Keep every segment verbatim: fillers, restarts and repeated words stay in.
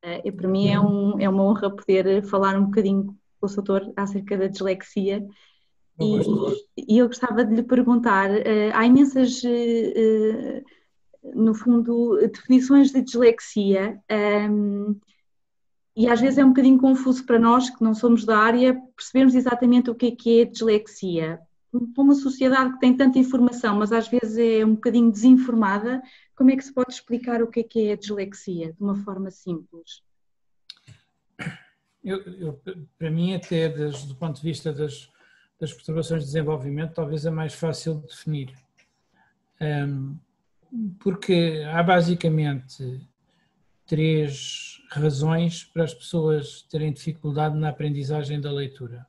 E para mim é, um, é uma honra poder falar um bocadinho com o doutor acerca da dislexia. E, e eu gostava de lhe perguntar, há imensas, no fundo, definições de dislexia, e às vezes é um bocadinho confuso para nós que não somos da área percebermos exatamente o que é que é dislexia. Para uma sociedade que tem tanta informação, mas às vezes é um bocadinho desinformada, como é que se pode explicar o que é que é a dislexia, de uma forma simples? Eu, eu, para mim, até desde, do ponto de vista das, das perturbações de desenvolvimento, talvez é mais fácil de definir. Um, porque há basicamente três razões para as pessoas terem dificuldade na aprendizagem da leitura.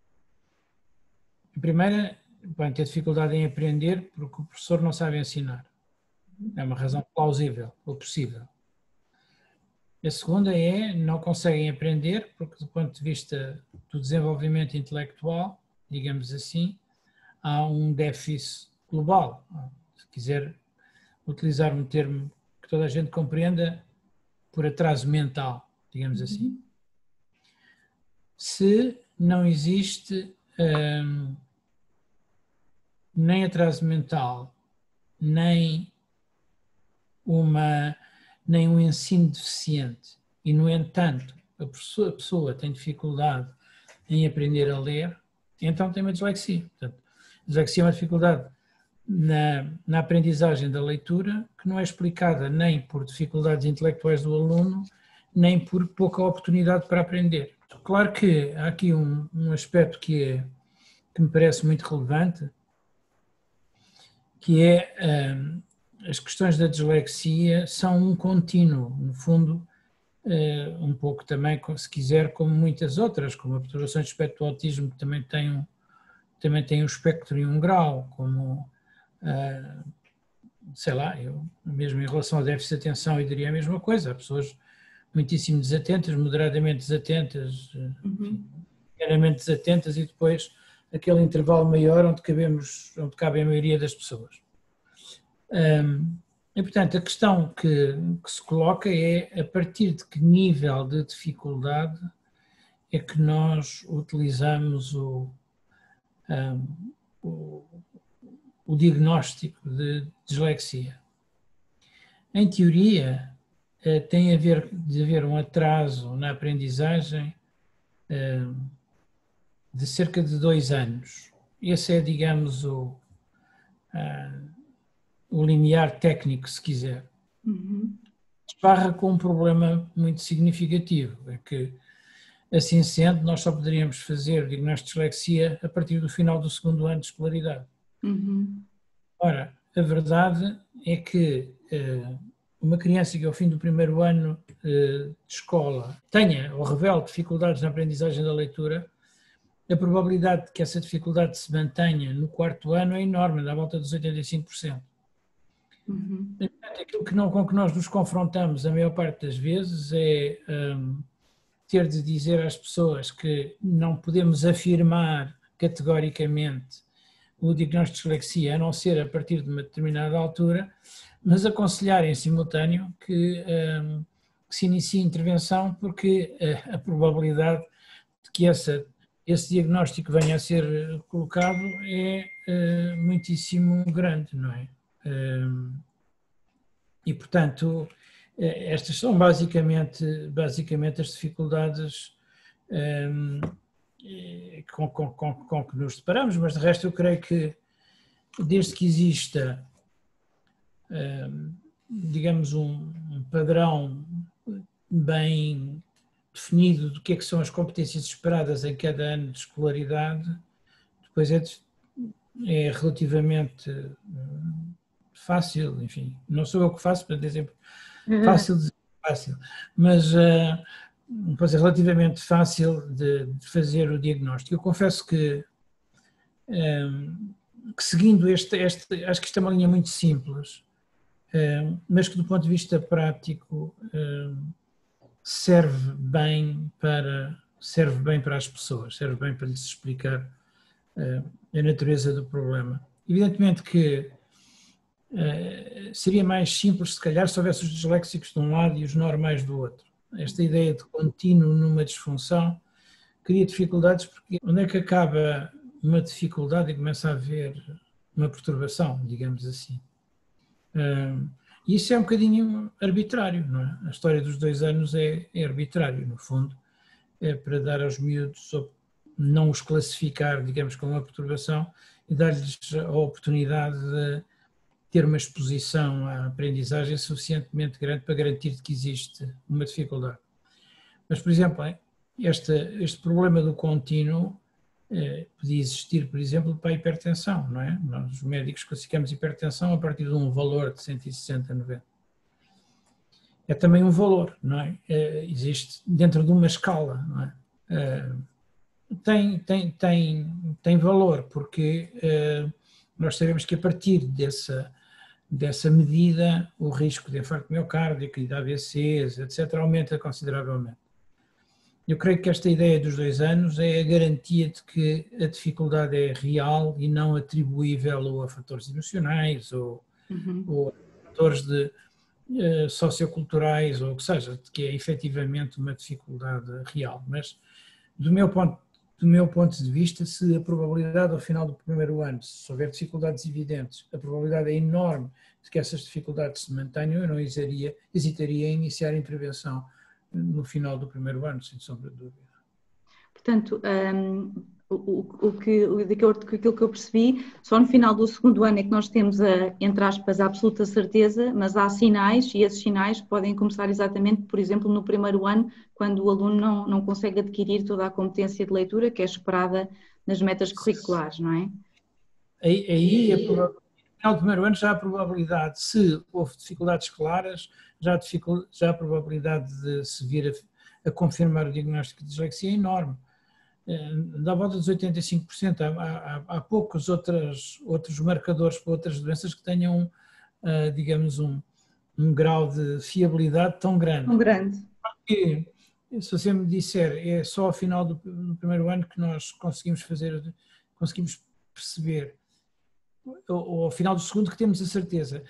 A primeira, bem, ter dificuldade em aprender porque o professor não sabe ensinar. É uma razão plausível ou possível. A segunda é, não conseguem aprender porque do ponto de vista do desenvolvimento intelectual, digamos assim, há um déficit global. Se quiser utilizar um termo que toda a gente compreenda, por atraso mental, digamos assim. Se não existe hum, nem atraso mental, nem, uma, nem um ensino deficiente, e no entanto a pessoa, a pessoa tem dificuldade em aprender a ler, então tem uma dislexia. Portanto, a dislexia é uma dificuldade na, na aprendizagem da leitura que não é explicada nem por dificuldades intelectuais do aluno, nem por pouca oportunidade para aprender. Claro que há aqui um, um aspecto que, é, que me parece muito relevante, que é um, as questões da dislexia são um contínuo, no fundo, uh, um pouco também, se quiser, como muitas outras, como a perturbação de espectro do autismo, que também tem um, também tem um espectro e um grau, como, uh, sei lá, eu mesmo em relação ao déficit de atenção eu diria a mesma coisa, há pessoas muitíssimo desatentas, moderadamente desatentas, uhum. meramente desatentas e depois aquele intervalo maior onde, cabemos, onde cabe a maioria das pessoas. Um, e portanto a questão que, que se coloca é a partir de que nível de dificuldade é que nós utilizamos o, um, o, o diagnóstico de dislexia. Em teoria, tem a ver de haver um atraso na aprendizagem de cerca de dois anos. Esse é, digamos, o, o limiar técnico, se quiser. Uhum. Esbarra com um problema muito significativo, é que, assim sendo, nós só poderíamos fazer o diagnóstico de dislexia a partir do final do segundo ano de escolaridade. Uhum. Ora, a verdade é que uma criança que ao fim do primeiro ano de escola tenha ou revele dificuldades na aprendizagem da leitura, a probabilidade de que essa dificuldade se mantenha no quarto ano é enorme, dá a volta dos oitenta e cinco por cento. Uhum. Aquilo que não, com que nós nos confrontamos a maior parte das vezes é um, ter de dizer às pessoas que não podemos afirmar categoricamente o diagnóstico de dislexia, a não ser a partir de uma determinada altura, mas aconselhar em simultâneo que, um, que se inicie a intervenção, porque a, a probabilidade de que essa, esse diagnóstico venha a ser colocado é uh, muitíssimo grande, não é? Um, e, portanto, estas são basicamente, basicamente as dificuldades um, com, com, com, com que nos deparamos, mas de resto eu creio que desde que exista digamos um, um padrão bem definido do que é que são as competências esperadas em cada ano de escolaridade, depois é, é relativamente fácil, enfim, não sou eu que faço, para dizer fácil, fácil, mas uh, depois é relativamente fácil de, de fazer o diagnóstico. Eu confesso que, um, que seguindo este, este, acho que isto é uma linha muito simples, um, mas que do ponto de vista prático um, serve bem para, serve bem para as pessoas, serve bem para lhes explicar uh, a natureza do problema. Evidentemente que uh, seria mais simples se calhar se houvesse os disléxicos de um lado e os normais do outro. esta ideia de contínuo numa disfunção cria dificuldades, porque onde é que acaba uma dificuldade e começa a haver uma perturbação, digamos assim. E isso é um bocadinho arbitrário, não é? A história dos dois anos é, é arbitrário, no fundo, é para dar aos miúdos, não os classificar, digamos, como uma perturbação e dar-lhes a oportunidade de ter uma exposição à aprendizagem suficientemente grande para garantir que existe uma dificuldade. Mas, por exemplo, este, este problema do contínuo eh, podia existir, por exemplo, para a hipertensão, não é? Nós, os médicos, classificamos hipertensão a partir de um valor de cento e sessenta a noventa. É também um valor, não é? Eh, existe dentro de uma escala, não é? Eh, tem, tem, tem, tem valor, porque eh, nós sabemos que a partir dessa, dessa medida o risco de infarto miocárdico e de A V Cs, etcétera, aumenta consideravelmente. Eu creio que esta ideia dos dois anos é a garantia de que a dificuldade é real e não atribuível a fatores emocionais ou, uhum. ou a fatores de, uh, socioculturais ou o que seja, de que é efetivamente uma dificuldade real. Mas, do meu ponto, do meu ponto de vista, se a probabilidade ao final do primeiro ano, se houver dificuldades evidentes, a probabilidade é enorme de que essas dificuldades se mantenham, eu não hesitaria, hesitaria em iniciar a intervenção no final do primeiro ano, sem sombra de dúvida. Portanto, um, o, o, que, o, de acordo com aquilo que eu percebi, só no final do segundo ano é que nós temos, a, entre aspas, a absoluta certeza, mas há sinais, e esses sinais podem começar exatamente, por exemplo, no primeiro ano, quando o aluno não, não consegue adquirir toda a competência de leitura que é esperada nas metas curriculares, não é? Aí, aí a probabilidade, no final do primeiro ano já há probabilidade, se houve dificuldades claras, já há, já há probabilidade de se vir a, a confirmar o diagnóstico de dislexia é enorme. Da volta dos oitenta e cinco por cento, há, há, há poucos outras, outros marcadores para outras doenças que tenham, uh, digamos, um, um grau de fiabilidade tão grande. Tão grande. Porque, se você me disser, é só ao final do, do primeiro ano que nós conseguimos fazer, conseguimos perceber, ou, ou ao final do segundo que temos a certeza.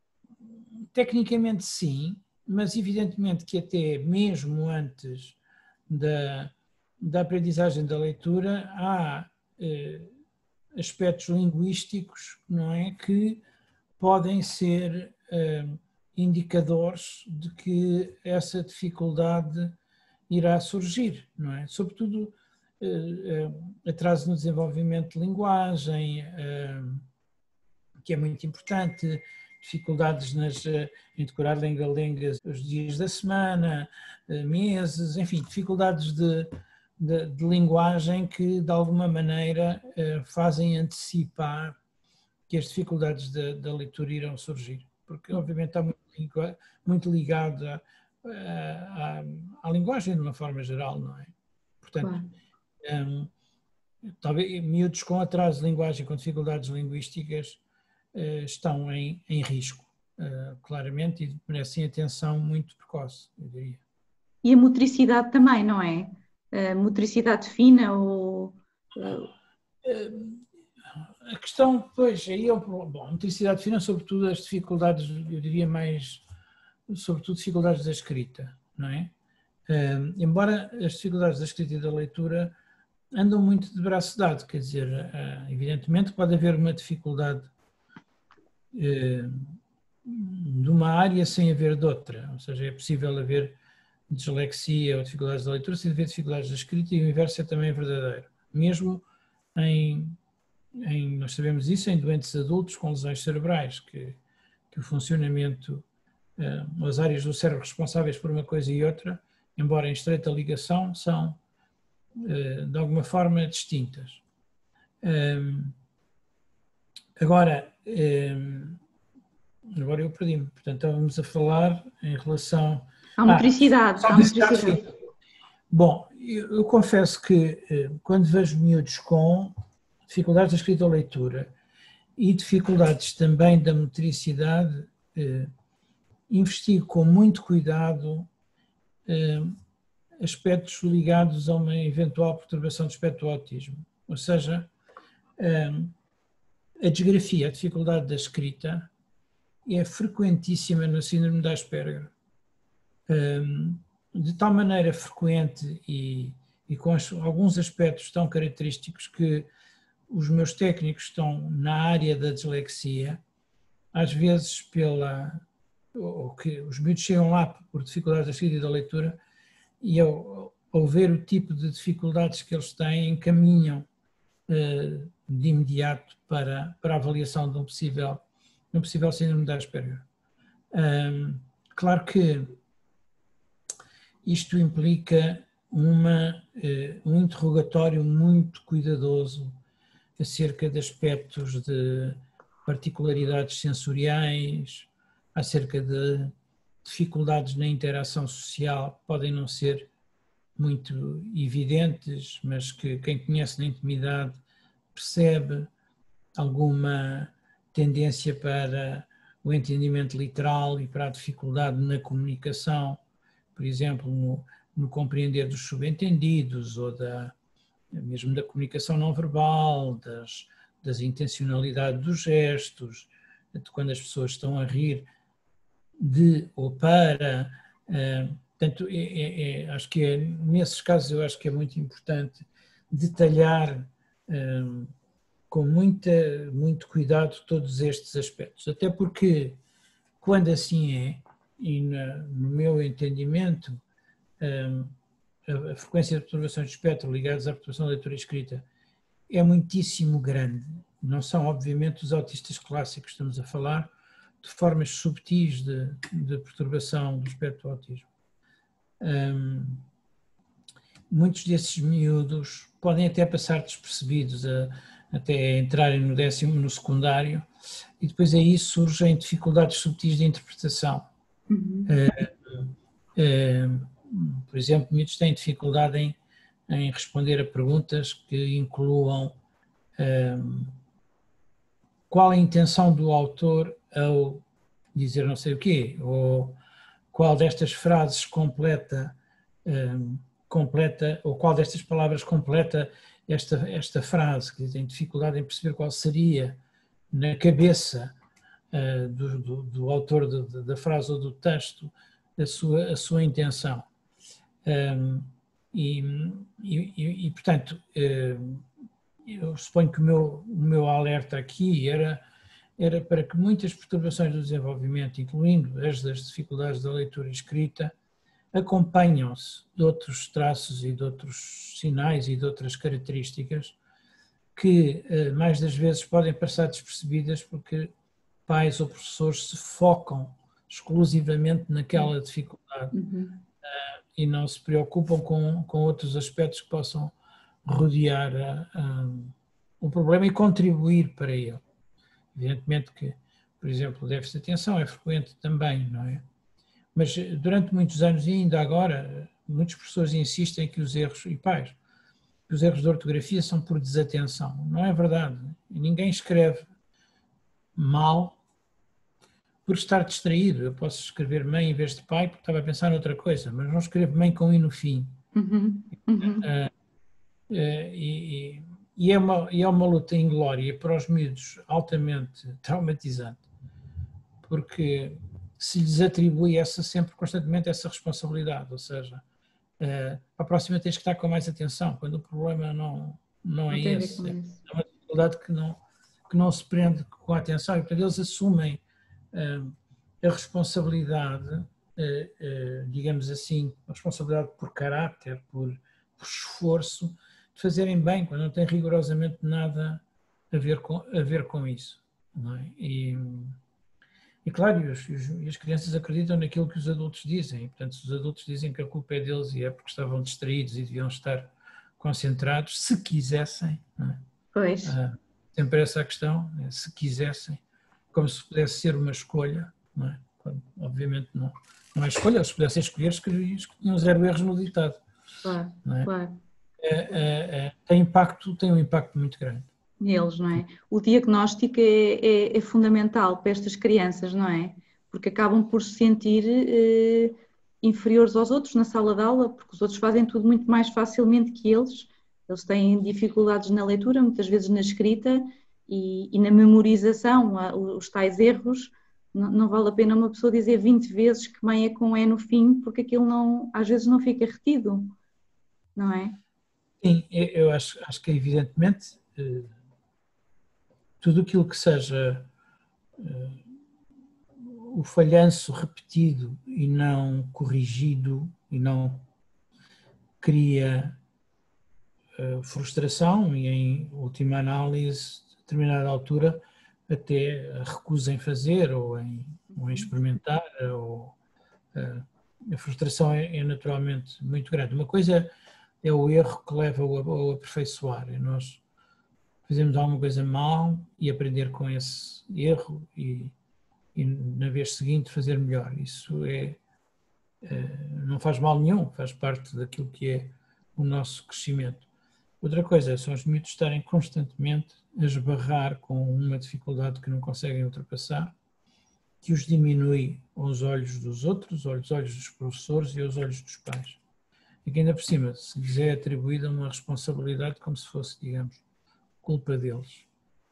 Tecnicamente sim, mas evidentemente que até mesmo antes da, da aprendizagem da leitura há eh, aspectos linguísticos, não é, que podem ser eh, indicadores de que essa dificuldade irá surgir, não é? Sobretudo eh, eh, atraso no desenvolvimento de linguagem, eh, que é muito importante, dificuldades nas, em decorar lenga-lengas os dias da semana, meses, enfim, dificuldades de, de, de linguagem que de alguma maneira fazem antecipar que as dificuldades da, da leitura irão surgir, porque obviamente está muito, muito ligado à, à, à linguagem de uma forma geral, não é? Portanto, claro. um, talvez miúdos com atraso de linguagem, com dificuldades linguísticas, estão em, em risco, uh, claramente, e merecem atenção muito precoce, eu diria. E a motricidade também, não é? A motricidade fina ou... Uh... A questão, pois, aí é o problema. Bom, a motricidade fina, sobretudo as dificuldades, eu diria mais, sobretudo dificuldades da escrita, não é? Uh, embora as dificuldades da escrita e da leitura andam muito de braço dado, quer dizer, uh, evidentemente pode haver uma dificuldade de uma área sem haver de outra, ou seja, é possível haver dislexia ou dificuldades da leitura sem haver dificuldades da escrita e o inverso é também verdadeiro, mesmo em, em nós sabemos isso, em doentes adultos com lesões cerebrais, que, que o funcionamento, uh, as áreas do cérebro responsáveis por uma coisa e outra, embora em estreita ligação, são uh, de alguma forma distintas. Um, agora, um, Agora eu perdi-me. Portanto, estávamos a falar em relação... À motricidade. Ah, à motricidade. Bom, eu, eu confesso que quando vejo miúdos com dificuldades da escrita ou leitura e dificuldades também da motricidade, eh, investigo com muito cuidado eh, aspectos ligados a uma eventual perturbação do espectro do autismo. Ou seja, eh, a disgrafia, a dificuldade da escrita, é frequentíssima no síndrome de Asperger. Um, de tal maneira frequente e, e com as, alguns aspectos tão característicos que os meus técnicos estão na área da dislexia, às vezes pela, ou que os miúdos chegam lá por dificuldades da escrita e da leitura, e ao, ao ver o tipo de dificuldades que eles têm, encaminham uh, de imediato para, para a avaliação de um possível, de um possível síndrome de Asperger. Um, claro que isto implica uma, uh, um interrogatório muito cuidadoso acerca de aspectos de particularidades sensoriais, acerca de dificuldades na interação social, que podem não ser muito evidentes, mas que quem conhece na intimidade percebe alguma tendência para o entendimento literal e para a dificuldade na comunicação, por exemplo, no, no compreender dos subentendidos ou da, mesmo da comunicação não verbal, das, das intencionalidades dos gestos, de quando as pessoas estão a rir de ou para. Uh, portanto, é, é, é, acho que é, nesses casos eu acho que é muito importante detalhar um, com muita, muito cuidado todos estes aspectos, até porque quando assim é, e na, no meu entendimento, um, a, a frequência de perturbações de espectro ligadas à perturbação da leitura e escrita é muitíssimo grande. Não são, obviamente, os autistas clássicos, estamos a falar de formas subtis de, de perturbação do espectro do autismo. Um, muitos desses miúdos podem até passar despercebidos, a, até entrarem no décimo, no secundário, e depois aí surgem dificuldades subtis de interpretação. Uhum. Uh, uh, por exemplo, muitos têm dificuldade em, em responder a perguntas que incluam uh, qual a intenção do autor ao dizer não sei o quê, ou qual destas frases completa, um, completa, ou qual destas palavras completa esta, esta frase, que tem dificuldade em perceber qual seria na cabeça uh, do, do, do autor de, de, da frase ou do texto a sua, a sua intenção. Um, e, e, e, portanto, uh, eu suponho que o meu, o meu alerta aqui era, era para que muitas perturbações do desenvolvimento, incluindo as das dificuldades da leitura e escrita, acompanham-se de outros traços e de outros sinais e de outras características que mais das vezes podem passar despercebidas porque pais ou professores se focam exclusivamente naquela dificuldade uhum. e não se preocupam com, com outros aspectos que possam rodear um, o problema e contribuir para ele. Evidentemente que, por exemplo, o déficit de atenção é frequente também, não é? Mas durante muitos anos e ainda agora, muitas pessoas insistem que os erros, e pais, que os erros de ortografia são por desatenção. Não é verdade. Ninguém escreve mal por estar distraído. Eu posso escrever mãe em vez de pai porque estava a pensar noutra coisa, mas não escrevo mãe com i no fim. Uhum. Uhum. Uh, uh, e, e, é uma, e é uma luta inglória para os miúdos altamente traumatizante, porque se lhes atribui essa, sempre constantemente essa responsabilidade, ou seja, uh, a próxima tens que estar com mais atenção, quando o problema não, não, não é esse, é uma dificuldade que não, que não se prende com a atenção, e portanto eles assumem uh, a responsabilidade, uh, uh, digamos assim, a responsabilidade por caráter, por, por esforço, de fazerem bem, quando não tem rigorosamente nada a ver com, a ver com isso, não é? E, E claro, e, os, e as crianças acreditam naquilo que os adultos dizem, portanto, se os adultos dizem que a culpa é deles e é porque estavam distraídos e deviam estar concentrados, se quisessem, não é? Pois. Ah, sempre essa a questão, né? Se quisessem, como se pudesse ser uma escolha, não é? Quando, obviamente não, não é escolha, se pudessem escolher, escolhiam zero erros no ditado. Claro, não é? Claro. É, é, é, tem impacto, tem um impacto muito grande. Neles, não é? O diagnóstico é, é, é fundamental para estas crianças, não é? Porque acabam por se sentir eh, inferiores aos outros na sala de aula, porque os outros fazem tudo muito mais facilmente que eles. Eles têm dificuldades na leitura, muitas vezes na escrita e, e na memorização, os tais erros Não, não vale a pena uma pessoa dizer vinte vezes que mãe é com E no fim, porque aquilo não, às vezes não fica retido, não é? Sim, eu acho, acho que evidentemente tudo aquilo que seja o falhanço repetido e não corrigido e não cria frustração e, em última análise, a determinada altura, até a recusa em fazer ou em, ou em experimentar, ou, a frustração é, é naturalmente muito grande. Uma coisa é o erro que leva ao, ao aperfeiçoar, é nós fazemos alguma coisa mal e aprender com esse erro e, e na vez seguinte fazer melhor. Isso é, é, não faz mal nenhum, faz parte daquilo que é o nosso crescimento. Outra coisa são os miúdos estarem constantemente a esbarrar com uma dificuldade que não conseguem ultrapassar, que os diminui aos olhos dos outros, aos olhos dos professores e aos olhos dos pais. E que ainda por cima se lhes é atribuída uma responsabilidade como se fosse, digamos, culpa deles.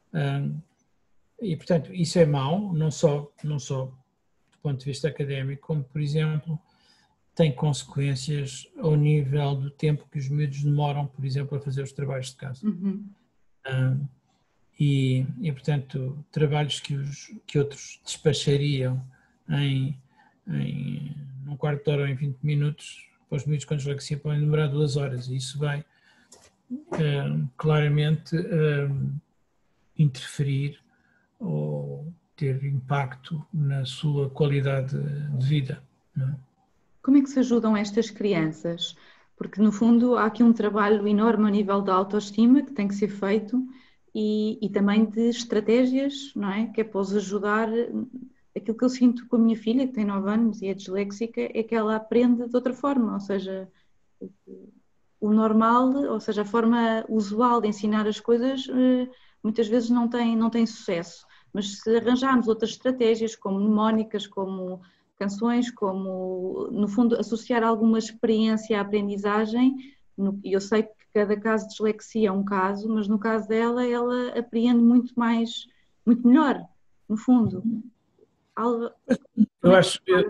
E, portanto, isso é mau, não só, não só do ponto de vista académico, como, por exemplo, tem consequências ao nível do tempo que os miúdos demoram, por exemplo, a fazer os trabalhos de casa. Uhum. Um, e, e, portanto, trabalhos que, os, que outros despachariam em, em um quarto de hora ou em vinte minutos, para os miúdos com dislexia podem demorar duas horas. E isso vai um, claramente um, interferir ou ter impacto na sua qualidade de vida. Não é? Como é que se ajudam estas crianças? Porque, no fundo, há aqui um trabalho enorme a nível da autoestima que tem que ser feito e, e também de estratégias, não é? Que é para os ajudar. Aquilo que eu sinto com a minha filha, que tem nove anos e é disléxica, é que ela aprende de outra forma, ou seja, o normal, ou seja, a forma usual de ensinar as coisas muitas vezes não tem, não tem sucesso. Mas se arranjarmos outras estratégias, como mnemónicas, como canções, como, no fundo, associar alguma experiência à aprendizagem, e eu sei que cada caso de dislexia é um caso, mas no caso dela, ela apreende muito mais, muito melhor, no fundo. Alva, eu acho que,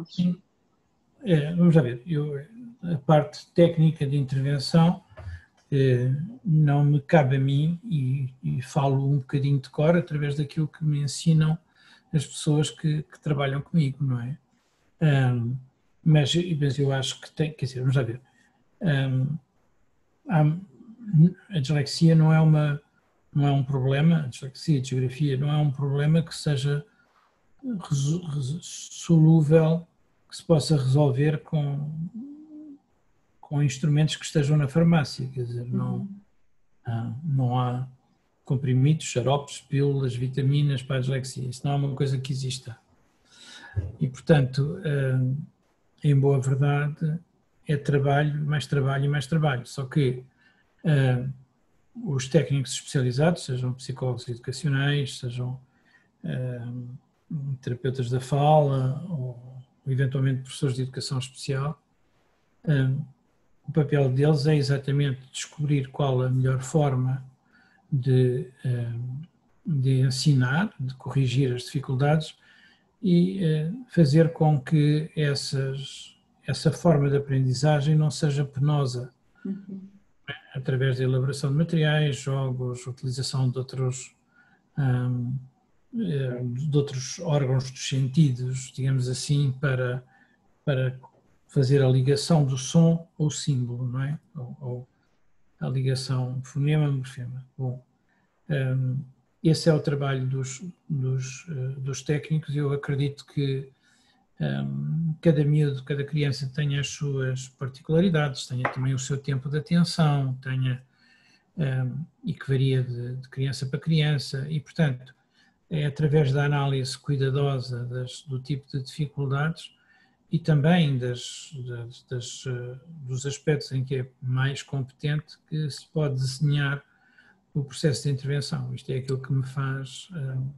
é, vamos lá ver, eu, a parte técnica de intervenção eh, não me cabe a mim e, e falo um bocadinho de cor através daquilo que me ensinam as pessoas que, que trabalham comigo, não é? Um, mas, mas eu acho que tem, quer dizer, vamos lá ver, um, a dislexia não é, uma, não é um problema, a dislexia, a disgrafia não é um problema que seja solúvel, que se possa resolver com, com instrumentos que estejam na farmácia, quer dizer, não, uhum. não há comprimidos, xaropes, pílulas, vitaminas para a dislexia, isso não é uma coisa que exista. E, portanto, em boa verdade, é trabalho, mais trabalho e mais trabalho, só que os técnicos especializados, sejam psicólogos educacionais, sejam terapeutas da fala ou eventualmente professores de educação especial, o papel deles é exatamente descobrir qual a melhor forma de, de ensinar, de corrigir as dificuldades e fazer com que essas, essa forma de aprendizagem não seja penosa, uhum. através da elaboração de materiais, jogos, utilização de outros, um, de outros órgãos dos sentidos, digamos assim, para, para fazer a ligação do som ou símbolo, não é? Ou, ou a ligação fonema-morfema. Bom, um, esse é o trabalho dos, dos, uh, dos técnicos e eu acredito que um, cada miúdo, cada criança tenha as suas particularidades, tenha também o seu tempo de atenção, tenha, um, e que varia de, de criança para criança e, portanto, é através da análise cuidadosa das, do tipo de dificuldades e também das, das, das, dos aspectos em que é mais competente que se pode desenhar o processo de intervenção. Isto é aquilo que me faz,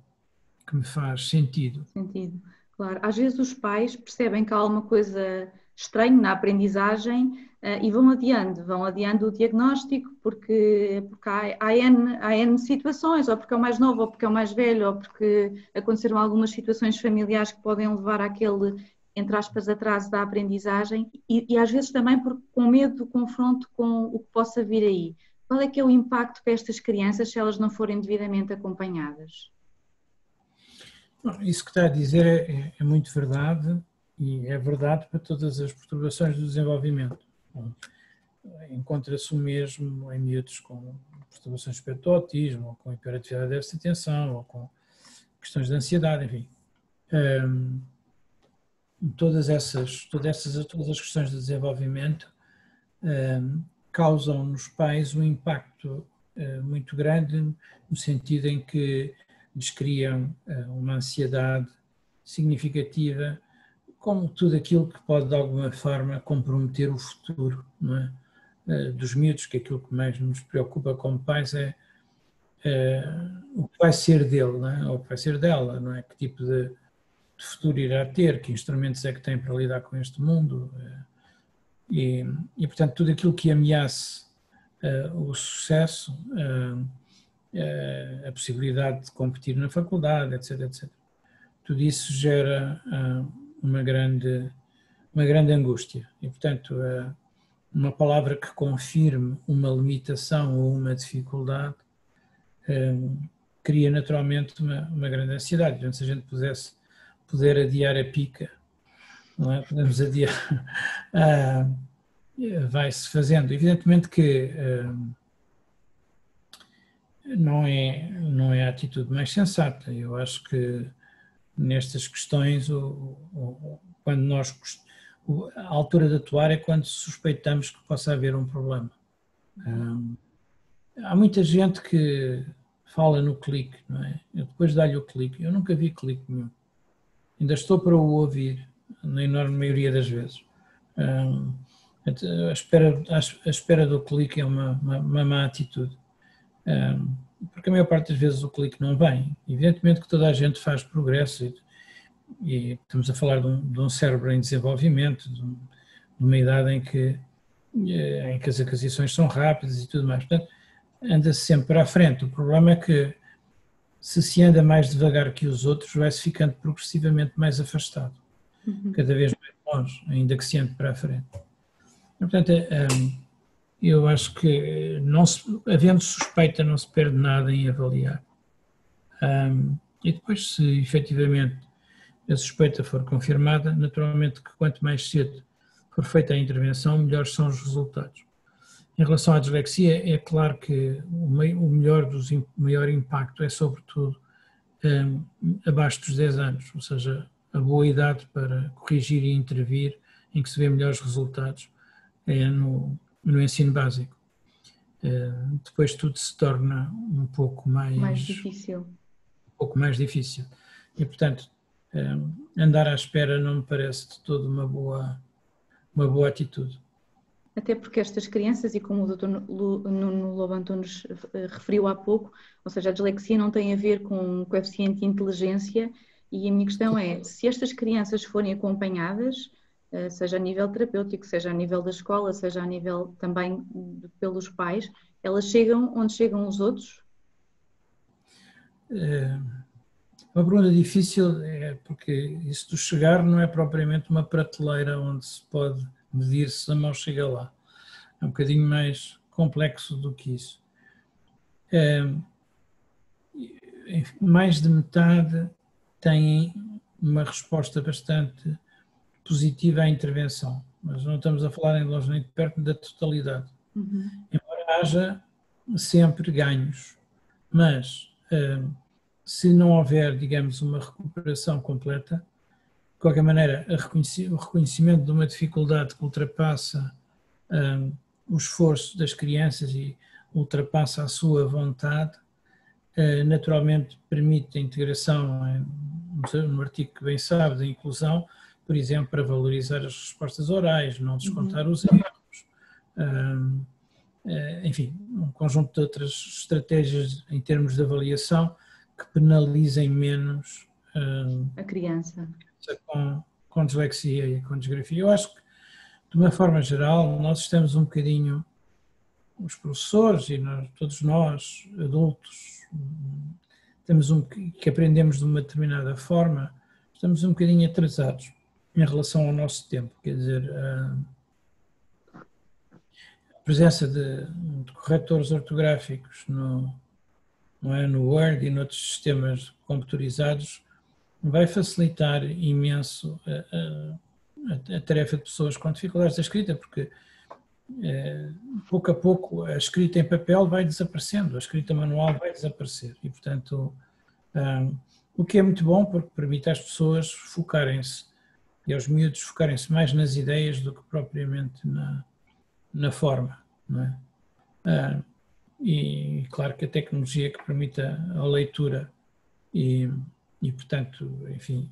que me faz sentido. Sentido, claro. Às vezes os pais percebem que há alguma coisa estranho na aprendizagem e vão adiando, vão adiando o diagnóstico porque, porque há, há, N, há N situações, ou porque é o mais novo, ou porque é o mais velho, ou porque aconteceram algumas situações familiares que podem levar àquele, entre aspas, atraso da aprendizagem e, e às vezes também por, com medo do confronto com o que possa vir aí. Qual é que é o impacto para estas crianças se elas não forem devidamente acompanhadas? Isso que está a dizer é, é muito verdade e é verdade para todas as perturbações do desenvolvimento. Encontra-se o mesmo em miúdos com perturbações de espectro do autismo, ou com hiperatividade de déficit de atenção, ou com questões de ansiedade, enfim. Um, todas essas, todas essas, todas as questões de desenvolvimento um, causam nos pais um impacto uh, muito grande, no sentido em que lhes criam uh, uma ansiedade significativa, como tudo aquilo que pode de alguma forma comprometer o futuro, não é? Dos miúdos, que aquilo que mais nos preocupa como pais é, é o que vai ser dele, não é? Ou o que vai ser dela, não é? Que tipo de, de futuro irá ter, que instrumentos é que tem para lidar com este mundo e, e portanto tudo aquilo que ameace uh, o sucesso, uh, uh, a possibilidade de competir na faculdade, etc, etcétera. Tudo isso gera uh, uma grande, uma grande angústia e portanto uh, uma palavra que confirme uma limitação ou uma dificuldade um, cria naturalmente uma, uma grande ansiedade. Portanto, se a gente pudesse poder adiar a pica, não é? Podemos adiar, uh, vai-se fazendo. Evidentemente que uh, não, é, não é a atitude mais sensata. Eu acho que nestas questões, o, o, quando nós a altura de atuar é quando suspeitamos que possa haver um problema. Um, há muita gente que fala no clique, não é? Eu depois dá-lhe o clique. Eu nunca vi clique nenhum. Ainda estou para o ouvir, na enorme maioria das vezes. Um, a, espera, a espera do clique é uma, uma, uma má atitude. Um, porque a maior parte das vezes o clique não vem. Evidentemente que toda a gente faz progresso e, e estamos a falar de um, de um cérebro em desenvolvimento, de, um, de uma idade em que, em que as aquisições são rápidas e tudo mais. Portanto, anda-se sempre para a frente. O problema é que se se anda mais devagar que os outros, vai-se ficando progressivamente mais afastado, uhum. cada vez mais longe, ainda que se ande para a frente. Portanto, eu acho que, não se, havendo suspeita, não se perde nada em avaliar. E depois, se efetivamente a suspeita for confirmada, naturalmente que quanto mais cedo for feita a intervenção, melhores são os resultados. Em relação à dislexia, é claro que o melhor dos, o maior impacto é sobretudo um, abaixo dos dez anos, ou seja, a boa idade para corrigir e intervir, em que se vê melhores resultados, é no, no ensino básico. Uh, depois tudo se torna um pouco mais, mais difícil. Um pouco mais difícil. E, portanto, um, andar à espera não me parece de todo uma boa, uma boa atitude. Até porque estas crianças, e como o doutor Nuno Lobo Antunes referiu há pouco, ou seja, a dislexia não tem a ver com o coeficiente de inteligência, e a minha questão é, se estas crianças forem acompanhadas, seja a nível terapêutico, seja a nível da escola, seja a nível também pelos pais, elas chegam onde chegam os outros? É uma pergunta difícil, é porque isso do chegar não é propriamente uma prateleira onde se pode medir se a mão chega lá. É um bocadinho mais complexo do que isso. É, mais de metade têm uma resposta bastante positiva à intervenção, mas não estamos a falar em longe nem de perto da totalidade. Uhum. Embora haja sempre ganhos, mas é, se não houver, digamos, uma recuperação completa, de qualquer maneira, o reconhecimento de uma dificuldade que ultrapassa um, o esforço das crianças e ultrapassa a sua vontade, uh, naturalmente permite a integração, no artigo que bem sabe, da inclusão, por exemplo, para valorizar as respostas orais, não descontar uhum. os erros, um, uh, enfim, um conjunto de outras estratégias em termos de avaliação que penalizem menos um, a criança com, com dislexia e com disgrafia. Eu acho que de uma forma geral, nós estamos um bocadinho, os professores e nós, todos nós, adultos, temos um, que aprendemos de uma determinada forma, estamos um bocadinho atrasados em relação ao nosso tempo. Quer dizer, a presença de, de corretores ortográficos no, não é, no Word e noutros sistemas computadorizados vai facilitar imenso a, a, a tarefa de pessoas com dificuldades da escrita, porque é, pouco a pouco a escrita em papel vai desaparecendo, a escrita manual vai desaparecer e, portanto, um, o que é muito bom porque permite às pessoas focarem-se e aos miúdos focarem-se mais nas ideias do que propriamente na, na forma, não é? Uh, e claro que a tecnologia que permite a, a leitura e, e, portanto, enfim,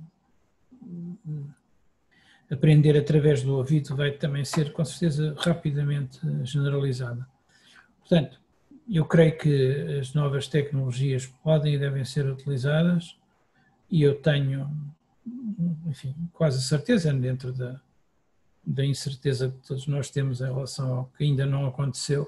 aprender através do ouvido vai também ser, com certeza, rapidamente generalizada. Portanto, eu creio que as novas tecnologias podem e devem ser utilizadas e eu tenho, enfim, quase certeza, dentro da, da incerteza que todos nós temos em relação ao que ainda não aconteceu,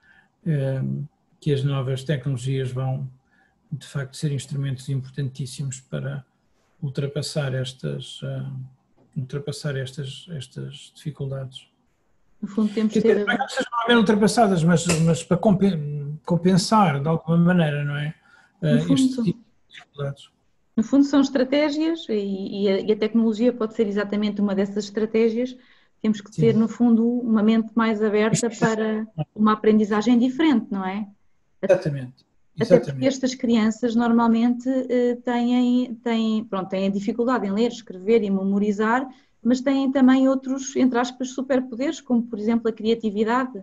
que as novas tecnologias vão, de facto, ser instrumentos importantíssimos para ultrapassar estas, ultrapassar estas, estas dificuldades. No fundo, temos que ter... Não é que sejam bem ultrapassadas, mas, mas para compensar, de alguma maneira, não é? No este fundo, tipo de dificuldades. No fundo, são estratégias e, e, a, e a tecnologia pode ser exatamente uma dessas estratégias. Temos que ter, Sim. no fundo, uma mente mais aberta para uma aprendizagem diferente, não é? Exatamente. Até Exatamente. porque estas crianças normalmente têm, têm, pronto, têm dificuldade em ler, escrever e memorizar, mas têm também outros, entre aspas, superpoderes, como por exemplo a criatividade.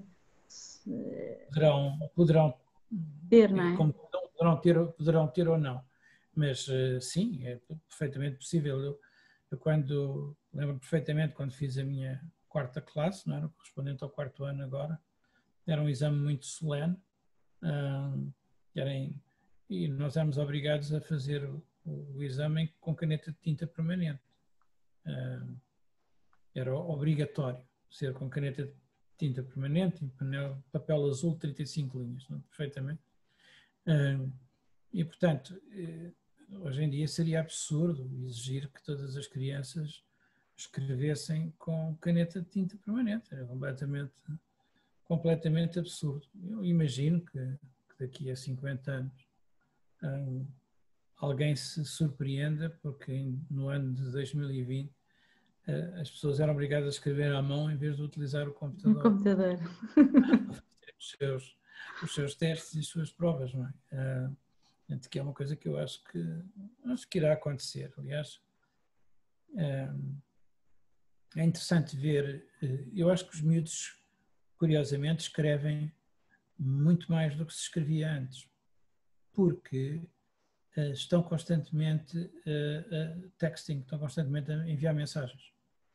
Poderão, poderão ter, não é? Como poderão ter, poderão ter ou não, mas sim, é perfeitamente possível. Eu, eu quando, lembro perfeitamente quando fiz a minha quarta classe, não era, correspondente ao quarto ano agora, era um exame muito solene, um, era em, e nós éramos obrigados a fazer o, o exame com caneta de tinta permanente. Um, era obrigatório ser com caneta de tinta permanente, em papel azul, trinta e cinco linhas, não? Perfeitamente. Um, e, portanto, hoje em dia seria absurdo exigir que todas as crianças escrevessem com caneta de tinta permanente. Era completamente, completamente absurdo. Eu imagino que, que daqui a cinquenta anos um, alguém se surpreenda porque no ano de dois mil e vinte uh, as pessoas eram obrigadas a escrever à mão em vez de utilizar o computador. O computador. os, seus, os seus testes e as suas provas, não é? Uh, que é uma coisa que eu acho que, acho que irá acontecer. Aliás, é interessante ver, eu acho que os miúdos, curiosamente, escrevem muito mais do que se escrevia antes, porque estão constantemente texting, estão constantemente a enviar mensagens.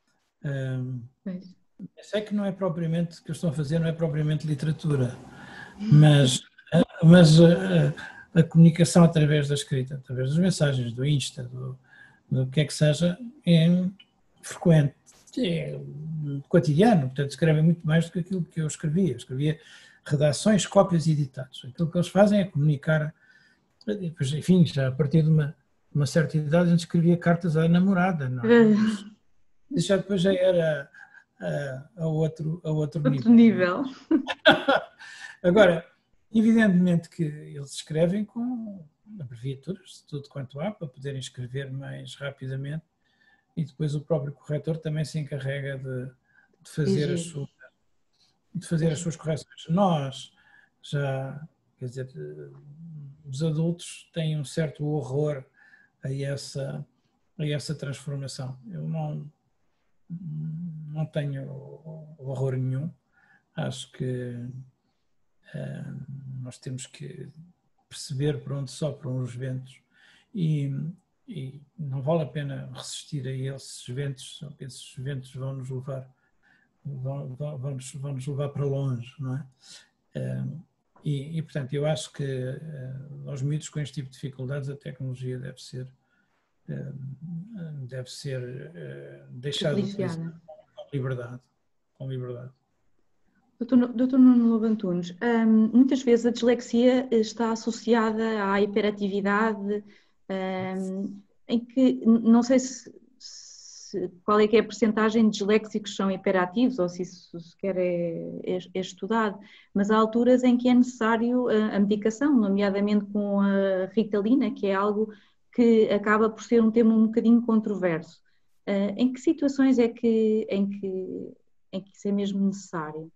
Eu sei que não é propriamente, o que eles estão a fazer não é propriamente literatura, mas, mas a comunicação através da escrita, através das mensagens, do Insta, do, do que é que seja, é frequente, é cotidiano, portanto escrevem muito mais do que aquilo que eu escrevia. Eu escrevia redações, cópias e ditados. Aquilo que eles fazem é comunicar, enfim, já a partir de uma, uma certa idade a gente escrevia cartas à namorada, não é? Mas já depois já era a, a, outro, a outro, outro nível. nível. Agora, evidentemente que eles escrevem com abreviaturas, tudo quanto há, para poderem escrever mais rapidamente e depois o próprio corretor também se encarrega de, de, fazer, as suas, de fazer as suas correções. Nós já, quer dizer, os adultos têm um certo horror a essa, a essa transformação. Eu não, não tenho horror nenhum, acho que Uh, nós temos que perceber por onde sopram os ventos e, e não vale a pena resistir a esses ventos, esses ventos vão nos levar, vão, vão, vão, nos, vão nos levar para longe, não é? Uh, e, e, portanto, eu acho que uh, aos miúdos com este tipo de dificuldades a tecnologia deve ser, uh, deve ser uh, deixada de utilizar com liberdade. com liberdade. doutor Nuno Lobo Antunes, hum, muitas vezes a dislexia está associada à hiperatividade, hum, em que não sei se, se, qual é que é a percentagem de disléxicos que são hiperativos ou se isso sequer é, é, é estudado, mas há alturas em que é necessário a, a medicação, nomeadamente com a Ritalina, que é algo que acaba por ser um tema um bocadinho controverso. Uh, em que situações é que, em que, em que isso é mesmo necessário?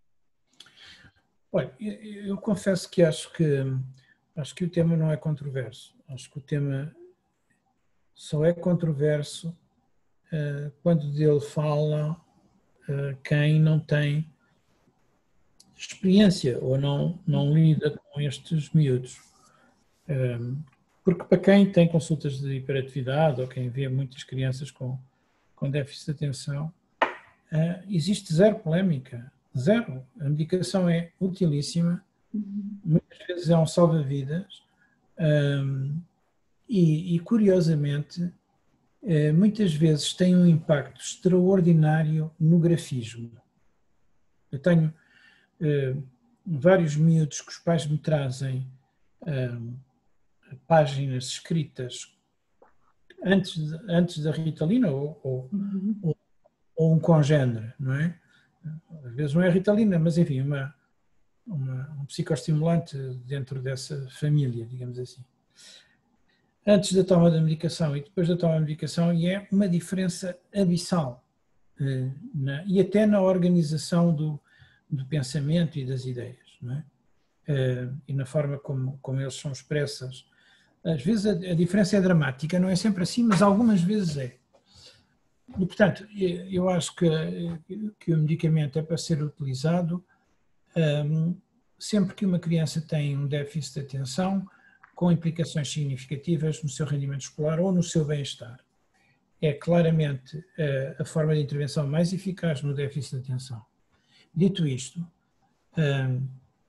Olha, eu, eu confesso que acho que acho que o tema não é controverso. Acho que o tema só é controverso uh, quando dele fala uh, quem não tem experiência ou não, não lida com estes miúdos. Um, porque para quem tem consultas de hiperatividade ou quem vê muitas crianças com, com déficit de atenção, uh, existe zero polémica. Zero. A medicação é utilíssima, uhum. Muitas vezes é um salva-vidas um, e, e, curiosamente, uh, muitas vezes tem um impacto extraordinário no grafismo. Eu tenho uh, vários miúdos que os pais me trazem uh, páginas escritas antes, de, antes da Ritalina ou, ou, uhum. ou, ou um congénere, não é? Às vezes não é Ritalina, mas enfim, uma, uma, um psicoestimulante dentro dessa família, digamos assim. Antes da toma da medicação e depois da toma da medicação, e é uma diferença abissal, eh, na, e até na organização do, do pensamento e das ideias, não é? Eh, e na forma como, como eles são expressas. Às vezes a, a diferença é dramática, não é sempre assim, mas algumas vezes é. E, portanto, eu acho que, que o medicamento é para ser utilizado um, sempre que uma criança tem um déficit de atenção com implicações significativas no seu rendimento escolar ou no seu bem-estar. É claramente a, a forma de intervenção mais eficaz no déficit de atenção. Dito isto, um,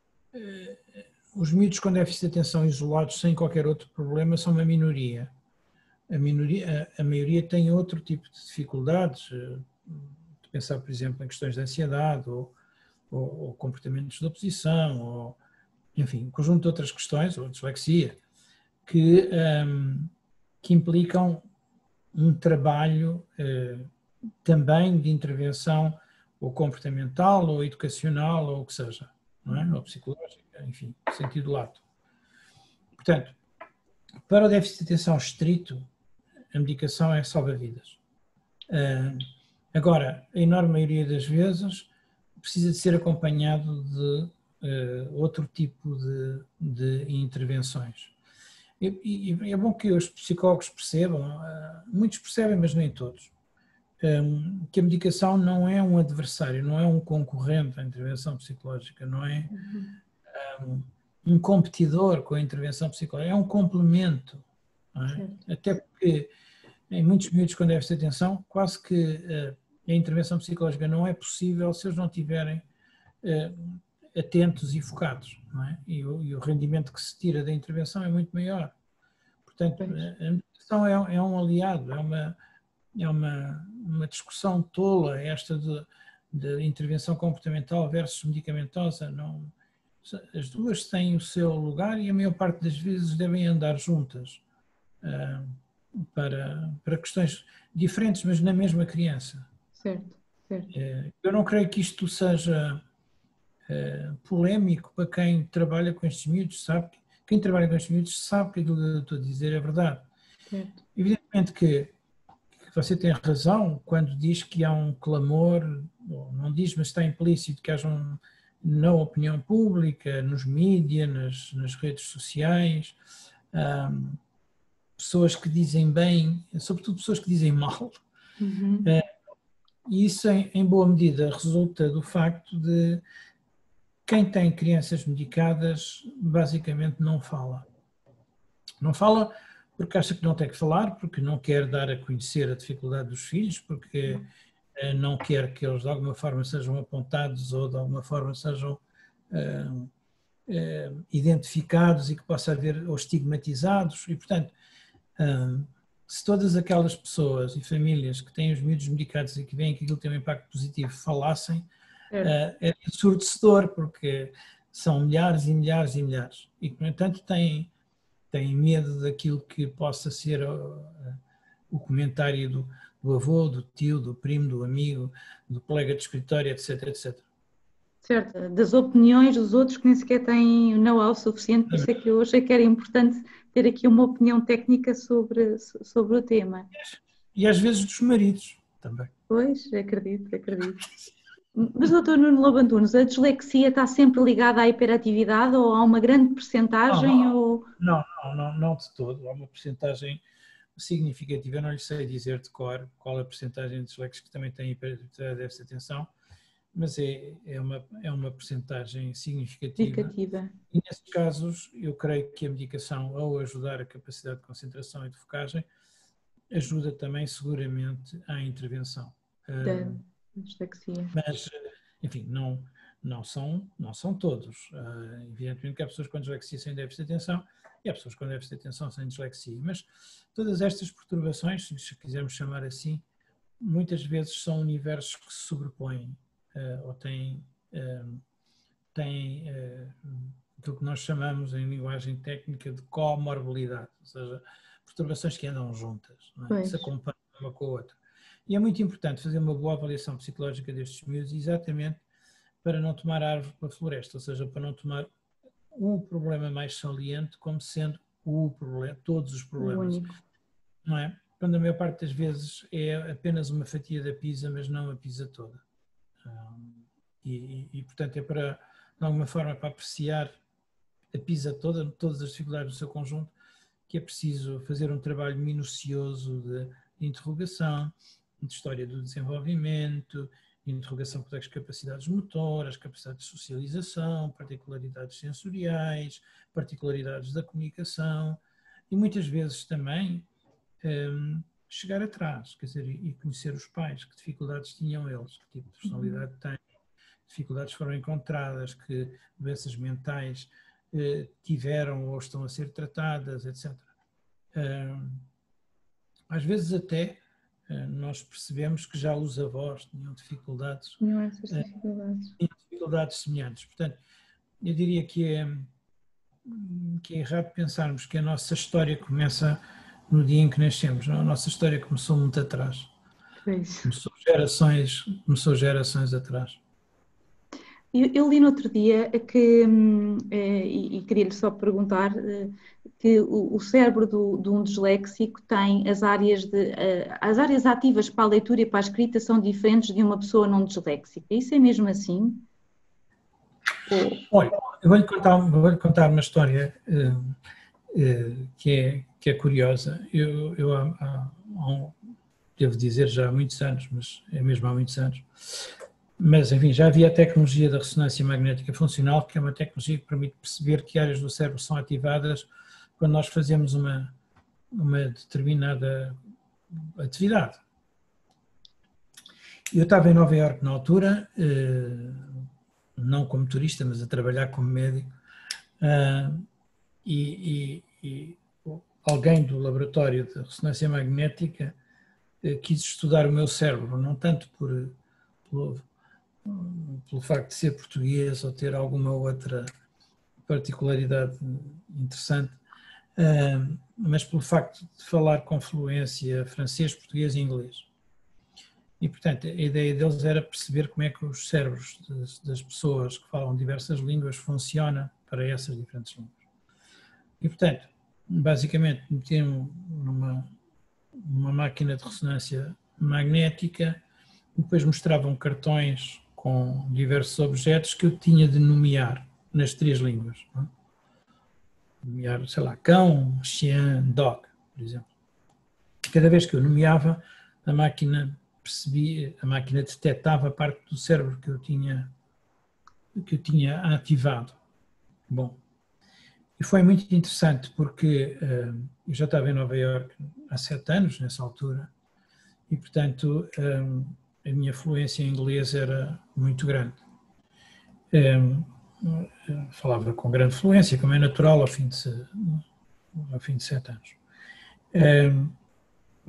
os miúdos com déficit de atenção isolados sem qualquer outro problema são uma minoria. A, minoria, a, a maioria tem outro tipo de dificuldades, de pensar, por exemplo, em questões de ansiedade ou, ou, ou comportamentos de oposição, ou, enfim, um conjunto de outras questões, ou dislexia, que, um, que implicam um trabalho uh, também de intervenção ou comportamental, ou educacional, ou o que seja, não é? Ou psicológica, enfim, sentido lato. Portanto, para o déficit de atenção estrito, a medicação é salva-vidas. Uh, agora, a enorme maioria das vezes precisa de ser acompanhado de uh, outro tipo de, de intervenções. E, e é bom que os psicólogos percebam, uh, muitos percebem, mas nem todos, um, que a medicação não é um adversário, não é um concorrente à intervenção psicológica, não é um, um competidor com a intervenção psicológica, é um complemento. Não é? Até porque em muitos miúdos com déficit de atenção, quase que uh, a intervenção psicológica não é possível se eles não estiverem uh, atentos e focados, não é? E o, e o rendimento que se tira da intervenção é muito maior. Portanto, a, a medicação é, é um aliado, é uma, é uma, uma discussão tola esta de, de intervenção comportamental versus medicamentosa. Não, as duas têm o seu lugar e a maior parte das vezes devem andar juntas. Uh, Para, para questões diferentes, mas na mesma criança. Certo, certo. Eu não creio que isto seja uh, polémico para quem trabalha com estes miúdos, sabe? Quem trabalha com estes miúdos sabe que aquilo que eu estou a dizer é verdade. Certo. Evidentemente que, que você tem razão quando diz que há um clamor, não diz, mas está implícito que haja um, na opinião pública, nos mídias, nas, nas redes sociais, um, pessoas que dizem bem, sobretudo pessoas que dizem mal. Uhum. E isso, em, em boa medida, resulta do facto de quem tem crianças medicadas basicamente não fala. Não fala porque acha que não tem que falar, porque não quer dar a conhecer a dificuldade dos filhos, porque não quer que eles de alguma forma sejam apontados ou de alguma forma sejam uh, uh, identificados e que possa haver ou estigmatizados. E, portanto, Uh, se todas aquelas pessoas e famílias que têm os miúdos medicados e que veem que aquilo tem um impacto positivo falassem, é, é ensurdecedor, porque são milhares e milhares e milhares. E que, no entanto, têm, têm medo daquilo que possa ser o, o comentário do, do avô, do tio, do primo, do amigo, do colega de escritório, etc, etcétera. Certo, das opiniões dos outros que nem sequer têm know-how suficiente, por isso é que eu achei que era importante ter aqui uma opinião técnica sobre, sobre o tema. E às vezes dos maridos também. Pois, acredito, acredito. Mas, doutor Nuno Lobo Antunes, a dislexia está sempre ligada à hiperatividade ou há uma grande percentagem? Não, ou... não, não, não, não de todo. Há uma percentagem significativa, eu não lhe sei dizer de cor qual é a percentagem de disléxicos que também têm hiperatividade, deve-se atenção, mas é, é, uma, é uma percentagem significativa. Significativa. E nesses casos, eu creio que a medicação, ao ajudar a capacidade de concentração e de focagem, ajuda também seguramente à intervenção. Da dislexia. Mas, enfim, não, não, são, não são todos. Evidentemente que há pessoas com dislexia sem déficit de atenção e há pessoas com déficit de atenção sem dislexia, mas todas estas perturbações, se quisermos chamar assim, muitas vezes são universos que se sobrepõem uh, ou têm, uh, têm uh, aquilo que nós chamamos em linguagem técnica de comorbilidade, ou seja, perturbações que andam juntas, não é? Que se acompanham uma com a outra. E é muito importante fazer uma boa avaliação psicológica destes miúdos exatamente para não tomar a árvore pela floresta, ou seja, para não tomar o problema mais saliente como sendo o problema, todos os problemas, não é? Quando a maior parte das vezes é apenas uma fatia da pizza, mas não a pizza toda. E, e, e portanto, é para, de alguma forma, para apreciar a pizza toda, todas as dificuldades do seu conjunto, que é preciso fazer um trabalho minucioso de, de interrogação, de história do desenvolvimento, de interrogação das capacidades motoras, capacidades de socialização, particularidades sensoriais, particularidades da comunicação e muitas vezes também um, chegar atrás, quer dizer, e conhecer os pais, que dificuldades tinham eles, que tipo de personalidade têm, dificuldades foram encontradas, que doenças mentais eh, tiveram ou estão a ser tratadas, etcétera. Um, às vezes até nós percebemos que já os avós tinham dificuldades, tinham essas dificuldades. Tinham dificuldades semelhantes. Portanto, eu diria que é, que é errado pensarmos que a nossa história começa no dia em que nascemos. A nossa história começou muito atrás. Pois. Começou gerações, começou gerações atrás. Eu, eu li no outro dia que, eh, e, e queria-lhe só perguntar, eh, que o, o cérebro do, de um disléxico tem as áreas, de, eh, as áreas ativas para a leitura e para a escrita são diferentes de uma pessoa não disléxica. Isso é mesmo assim? Olha, eu vou-lhe contar, vou-lhe contar uma história eh, eh, que, é, que é curiosa. Eu, eu há, há, há um, devo dizer já há muitos anos, mas é mesmo há muitos anos, mas, enfim, já havia a tecnologia da ressonância magnética funcional, que é uma tecnologia que permite perceber que áreas do cérebro são ativadas quando nós fazemos uma, uma determinada atividade. Eu estava em Nova Iorque na altura, não como turista, mas a trabalhar como médico, e, e, e alguém do laboratório de ressonância magnética quis estudar o meu cérebro, não tanto por... por pelo facto de ser português ou ter alguma outra particularidade interessante, mas pelo facto de falar com fluência francês, português e inglês. E, portanto, a ideia deles era perceber como é que os cérebros das pessoas que falam diversas línguas funcionam para essas diferentes línguas. E, portanto, basicamente, metiam numa, numa máquina de ressonância magnética e depois mostravam cartões com diversos objetos que eu tinha de nomear nas três línguas. Não é? Nomear, sei lá, cão, chien, dog, por exemplo. Cada vez que eu nomeava, a máquina percebia, a máquina detectava a parte do cérebro que eu tinha, que eu tinha ativado. Bom, e foi muito interessante porque uh, eu já estava em Nova Iorque há sete anos, nessa altura, e, portanto, um, a minha fluência em inglês era muito grande. Um, falava com grande fluência, como é natural, ao fim de, ao fim de sete anos. Um,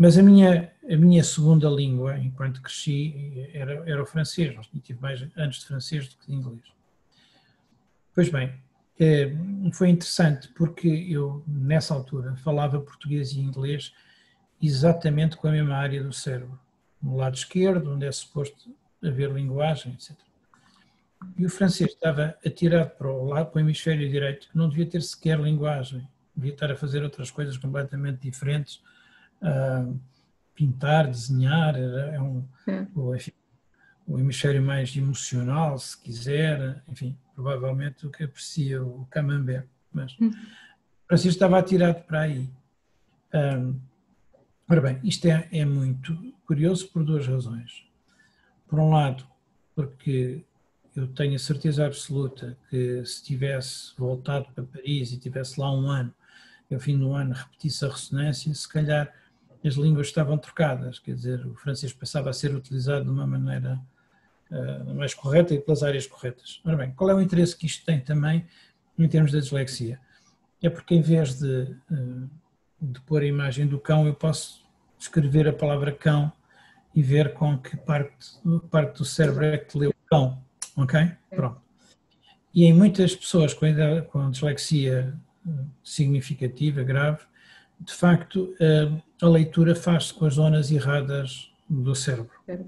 Mas a minha, a minha segunda língua, enquanto cresci, era, era o francês. Eu tive mais anos de francês do que de inglês. Pois bem, foi interessante porque eu, nessa altura, falava português e inglês exatamente com a mesma área do cérebro. No lado esquerdo, onde é suposto haver linguagem, etcétera. E o francês estava atirado para o lado, para o hemisfério direito, que não devia ter sequer linguagem. Devia estar a fazer outras coisas completamente diferentes. Uh, pintar, desenhar, é um, é. O, enfim, o hemisfério mais emocional, se quiser, enfim, provavelmente o que aprecia o Camembert, mas hum. Francisco estava atirado para aí. Um, ora bem, isto é, é muito curioso por duas razões. Por um lado, porque eu tenho a certeza absoluta que se tivesse voltado para Paris e tivesse lá um ano, e ao fim do ano repetisse a ressonância, se calhar as línguas estavam trocadas, quer dizer, o francês passava a ser utilizado de uma maneira uh, mais correta e pelas áreas corretas. Ora bem, qual é o interesse que isto tem também em termos da dislexia? É porque em vez de, uh, de pôr a imagem do cão, eu posso escrever a palavra cão e ver com que parte, parte do cérebro é que leu cão, ok? Pronto. E em muitas pessoas com, com dislexia significativa, grave, de facto, a leitura faz-se com as zonas erradas do cérebro.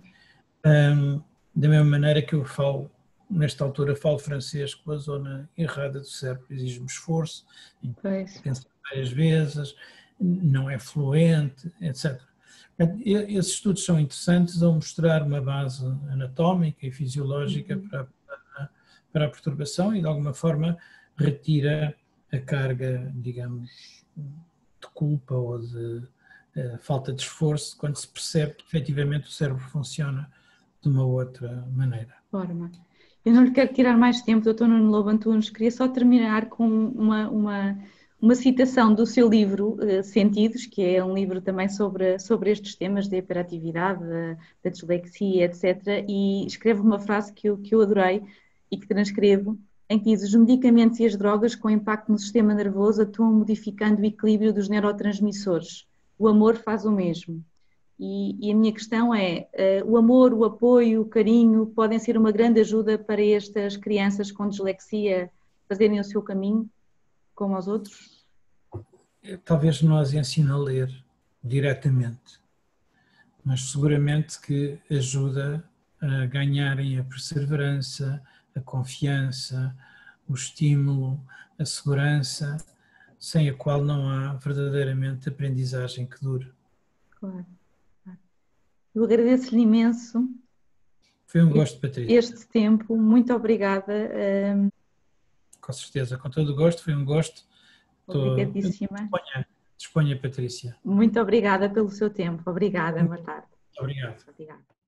Um, da mesma maneira que eu falo, nesta altura, falo francês com a zona errada do cérebro, exige-me esforço, pensar várias vezes, não é fluente, etcétera. Esses estudos são interessantes ao mostrar uma base anatómica e fisiológica uhum. para, para, para a perturbação e, de alguma forma, retira a carga, digamos, de culpa ou de uh, falta de esforço quando se percebe que efetivamente o cérebro funciona de uma outra maneira. Forma. Eu não lhe quero tirar mais tempo, doutor Nuno Lobo Antunes, queria só terminar com uma, uma, uma citação do seu livro uh, Sentidos, que é um livro também sobre, sobre estes temas da hiperatividade, da, da dislexia, etcétera. E escreve uma frase que eu, que eu adorei e que transcrevo, em que diz: os medicamentos e as drogas com impacto no sistema nervoso atuam modificando o equilíbrio dos neurotransmissores. O amor faz o mesmo. E, e a minha questão é, uh, o amor, o apoio, o carinho podem ser uma grande ajuda para estas crianças com dislexia fazerem o seu caminho, como aos outros? Talvez não as ensine a ler diretamente, mas seguramente que ajuda a ganharem a perseverança, a confiança, o estímulo, a segurança, sem a qual não há verdadeiramente aprendizagem que dure. Claro. Eu agradeço-lhe imenso. Foi um gosto, Patrícia. Este tempo, muito obrigada. Com certeza, com todo o gosto, foi um gosto. Obrigadíssima. Disponha, disponha, Patrícia. Muito obrigada pelo seu tempo. Obrigada, boa tarde. Obrigado. Obrigada.